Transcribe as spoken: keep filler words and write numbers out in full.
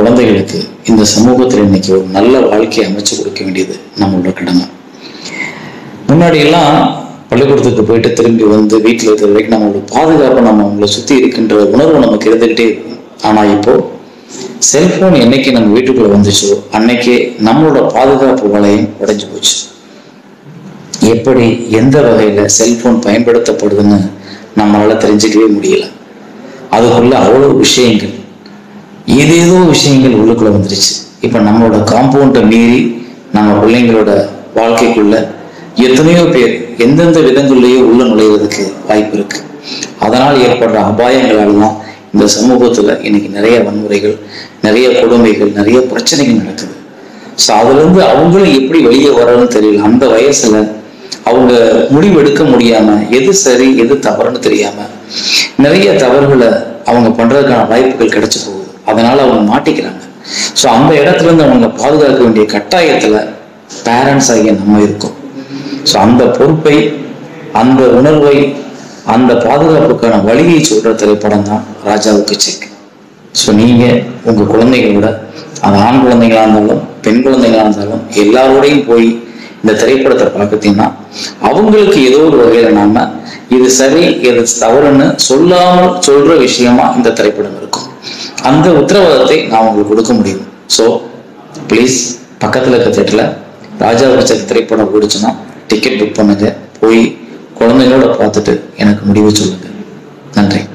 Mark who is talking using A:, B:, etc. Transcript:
A: குழந்தைகளுக்கு இந்த சமூகத்தில் இன்னைக்கு ஒரு நல்ல வாழ்க்கையை அமைச்சு கொடுக்க வேண்டியது நம்மளோட கடமை. முன்னாடி எல்லாம் பள்ளிக்கூடத்துக்கு போயிட்டு திரும்பி வந்து வீட்டில் இருக்கிற வரைக்கும் நம்மளோட பாதுகாப்பு நம்ம அவங்கள சுத்தி இருக்கின்ற உணர்வு நமக்கு இருந்துகிட்டே இருக்கும். ஆனா இப்போ செல்போன் என்னைக்கு நம்ம வீட்டுக்குள்ள வந்துச்சோ அன்னைக்கே நம்மளோட பாதுகாப்பு வளையம் உடைஞ்சு போச்சு. எப்படி எந்த வகையில செல்போன் பயன்படுத்தப்படுதுன்னு நம்மளால தெரிஞ்சுக்கவே முடியல. அதுக்குள்ள அவ்வளவு விஷயங்கள், ஏதேதோ விஷயங்கள் உள்ளுக்குள்ள வந்துருச்சு. இப்ப நம்மளோட காம்பவுண்டை மீறி நம்ம பிள்ளைங்களோட வாழ்க்கைக்குள்ள எத்தனையோ பேர் எந்தெந்த விதங்கள்லயோ உள்ள நுழைவதற்கு வாய்ப்பு இருக்கு. அதனால் ஏற்படுற அபாயங்களாலாம் இந்த சமூகத்துல இன்னைக்கு நிறைய வன்முறைகள், நிறைய கொடுமைகள், நிறைய பிரச்சனைகள் நடக்குது. ஸோ அதுல இருந்து அவங்களும் எப்படி வெளியே வரணும்னு தெரியல. அந்த வயசுல அவங்க முடிவு எடுக்க முடியாம எது சரி எது தவறுன்னு தெரியாம நிறைய தவறுகளை அவங்க பண்றதுக்கான வாய்ப்புகள் கிடைச்சு போகுது. அதனால அவங்க மாட்டிக்கிறாங்க. ஸோ அந்த இடத்துல இருந்து அவங்க பாதுகாக்க வேண்டிய கட்டாயத்துல பேரண்ட்ஸ் ஆகிய நம்ம இருக்கோம். ஸோ அந்த பொறுப்பை, அந்த உணர்வை, அந்த பாதுகாப்புக்கான வழியை சொல்ற திரைப்படம் தான் ராஜாவுக்கு செக். ஸோ நீங்க உங்க குழந்தைகளோட, அது ஆண் குழந்தைங்களா இருந்தாலும் பெண் குழந்தைங்களா இருந்தாலும் எல்லாரோடையும் போய் இந்த திரைப்படத்தை பார்க்கத்தீங்கன்னா அவங்களுக்கு ஏதோ ஒரு வகையில நாம இது சரி எது தவறுன்னு சொல்லாமல் சொல்ற விஷயமா இந்த திரைப்படம் இருக்கும். அந்த உத்தரவாதத்தை நான் உங்களுக்கு கொடுக்க முடியும். ஸோ ப்ளீஸ் பக்கத்துல இருக்க தேட்டர்ல ராஜாவுக்கு செக் திரைப்படம் ஓடிச்சுன்னா டிக்கெட் புக் பண்ணுங்க. போய் குழந்தைகளோட பார்த்துட்டு எனக்கு முடிவு சொல்லுங்க. நன்றி.